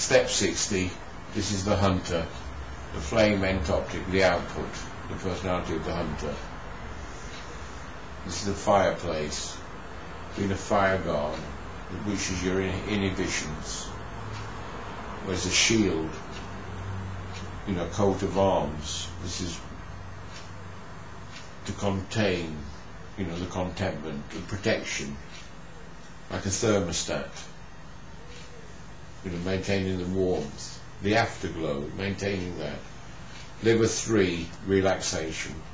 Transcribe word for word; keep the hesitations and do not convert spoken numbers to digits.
Step sixty, this is the hunter, the flame entoptic, the output, the personality of the hunter. This is the fireplace, being a fire guard, which is your in inhibitions. Where's a shield, you know, coat of arms. This is to contain, you know, the contentment, the protection, like a thermostat, you know, maintaining the warmth, the afterglow, maintaining that. Liver three, relaxation.